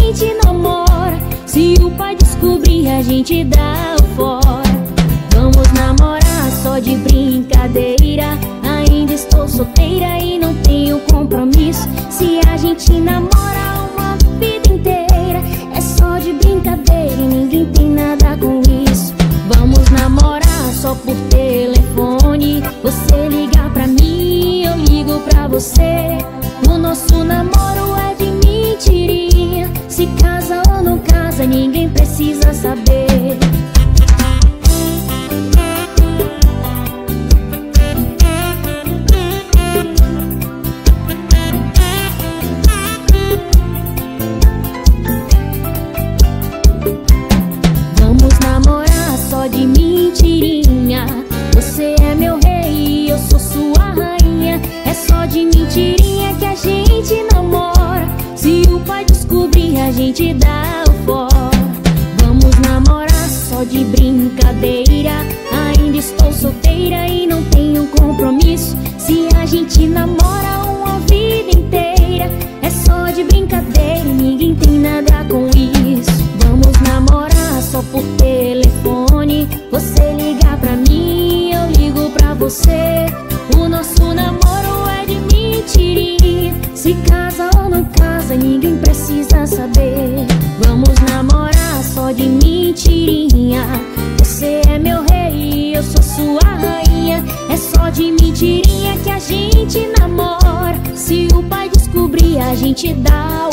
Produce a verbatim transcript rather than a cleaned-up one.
gente namora. Se o pai descobrir, a gente dá o fora. Vamos namorar só de brincadeira. Ainda estou solteira e não tenho compromisso. Se a gente namora uma vida inteira, é só de brincadeira e ninguém tem nada com isso. Vamos namorar só por telefone. Você liga pra mim, eu ligo pra você. O nosso namoro é de mentirinha. Se casa ou não casa, ninguém precisa saber. Vamos namorar só de mentirinha. Você é meu rei e eu sou sua rainha. É só de mentirinha que a gente namora. Se o pai descobrir, a gente dá o fora. Vamos namorar só de brincadeira. Ainda estou solteira e não tenho compromisso. Se a gente namora uma vida inteira, é só de brincadeira e ninguém tem nada com isso. Vamos namorar só por telefone. Você liga pra mim, eu ligo pra você. O nosso namoro é de mentirinha. Se casa ou não casa, ninguém precisa saber. Vamos namorar só de mentirinha. Você é meu rei e eu sou sua rainha. É só de mentirinha que a gente namora. Se o pai descobrir, a gente dá